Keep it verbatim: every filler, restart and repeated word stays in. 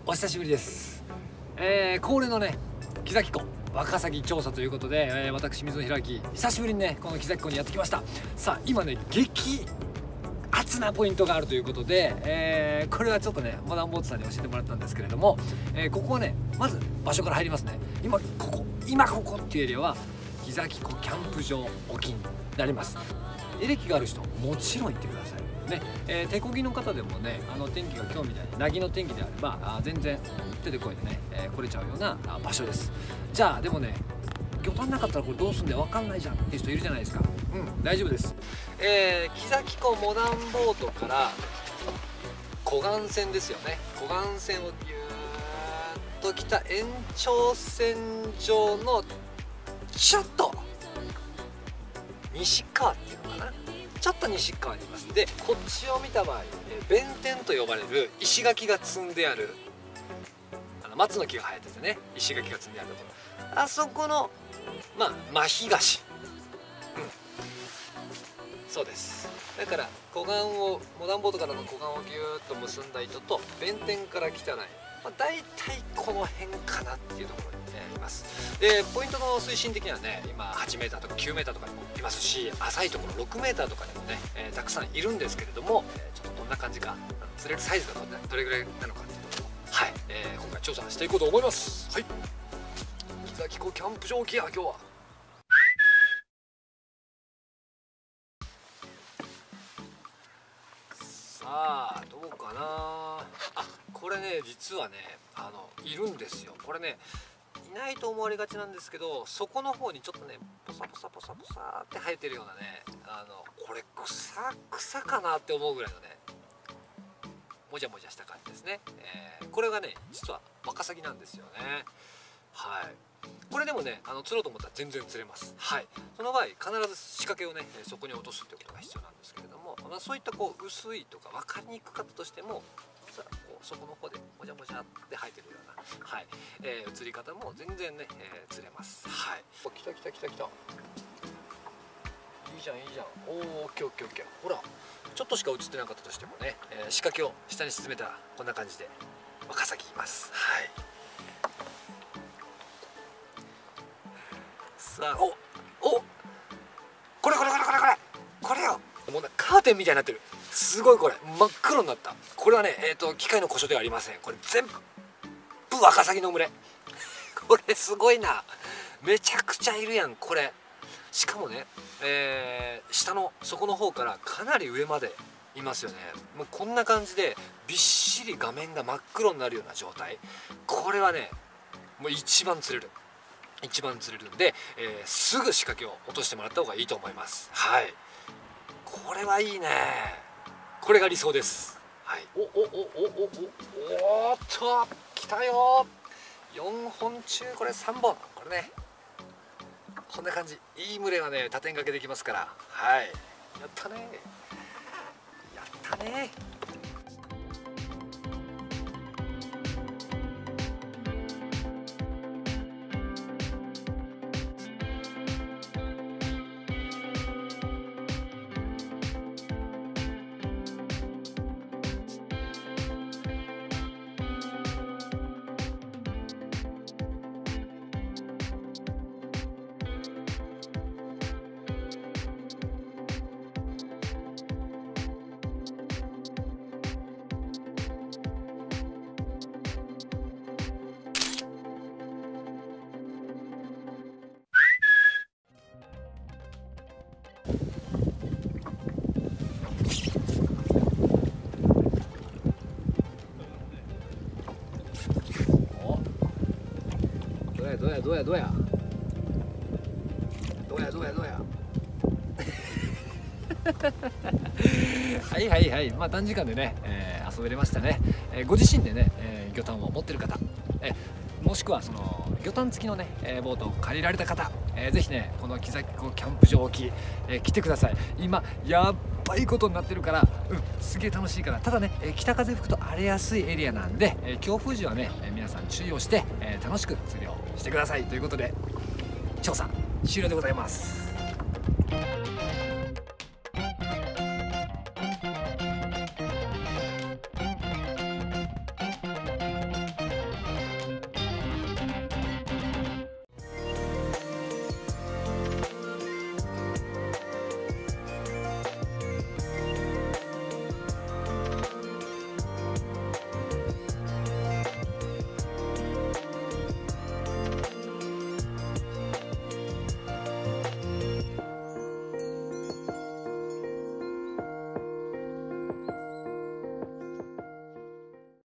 お久しぶりです。えー、恒例のね木崎湖ワカサギ調査ということで、えー、私水野弘明久しぶりにねこの木崎湖にやってきました。さあ今ね激熱なポイントがあるということで、えー、これはちょっとねモダンボートさんに教えてもらったんですけれども、えー、ここはねまず場所から入りますね。今ここ今ここっていうエリアは木崎湖キャンプ場沖になります。エレキがある人もちろん行ってくださいね。えー、手漕ぎの方でもねあの天気が今日みたいに凪の天気であればあ全然手で漕いでね、えー、来れちゃうような場所です。じゃあでもね魚探なかったらこれどうすんで分かんないじゃんっていう人いるじゃないですか。うん大丈夫です。えー、木崎湖モダンボートから湖岸線ですよね。湖岸線をぎゅーっと来た延長線上のちょっと西側っていうのかな、ちょっと西側にいます。でこっちを見た場合、えー、弁天と呼ばれる石垣が積んであるあの松の木が生えててね石垣が積んであるところ、あそこのまあ真東、うん、そうです。だから湖岸をモダンボートからの湖岸をぎゅーっと結んだ糸と弁天から来たライン、まあ、大体この辺かなっていうところに、ね、います。でポイントの水深的にはね今はちメーターとかきゅうメーターとかにもいますし、浅いところろくメーターとかにもね、えー、たくさんいるんですけれども、えー、ちょっとどんな感じか釣れるサイズがどれぐらいなのかっていうところはい、えー、今回調査していこうと思います。はい、木崎湖キャンプ場沖や今日は。さあどうかなあ、これね実はねあのいるんですよ。これねいないと思われがちなんですけど、そこの方にちょっとねポサポサポサポサって生えてるようなねあのこれ草草かなって思うぐらいのねもじゃもじゃした感じですね。えー、これがね実はワカサギなんですよね。はい、これでもねあの釣ろうと思ったら全然釣れます。はい、その場合必ず仕掛けをねそこに落とすってことが必要なんですけれども、まあ、そういったこう薄いとか分かりにくかったとしてもこうそこの方でもじゃもじゃって生えてるような、はいえー、釣り方も全然ね、えー、釣れます。はい、来た来た来た来た、いいじゃんいいじゃん。おおオッケーオッケーオッケー。ほらちょっとしか映ってなかったとしてもね、えー、仕掛けを下に沈めたらこんな感じでワカサギいます。はい、さあおおこれこれこれこれこれこれよ、もうカーテンみたいになってる。すごいこれ真っ黒になった。これはね、えー、と機械の故障ではありません。これ全部ワカサギの群れこれすごいな、めちゃくちゃいるやんこれ。しかもね、えー、下の底の方からかなり上までいますよね。もうこんな感じでびっしり画面が真っ黒になるような状態。これはねもう一番釣れる一番釣れるんで、えー、すぐ仕掛けを落としてもらった方がいいと思います。はい、これはいいね。これが理想です。はい、おおおおおおおっと来たよ。よんほん中これさんぼん、これねこんな感じ。いい群れはね多点掛けできますから。はい、やったねやったね。どうやどうやどうやどうやどうやどうやはいはいはい、まあ短時間でね、えー、遊べれましたね。えー、ご自身でね、えー、魚探を持ってる方、えー、もしくはその魚探付きのね、えー、ボートを借りられた方、えー、ぜひねこの木崎湖キャンプ場沖、えー、来てください。今やっばいことになってるから、うん、すげえ楽しいから。ただね、えー、北風吹くと荒れやすいエリアなんで、えー、強風時はね、えー、皆さん注意をして、えー、楽しく釣りをしてくださいということで調査終了でございます。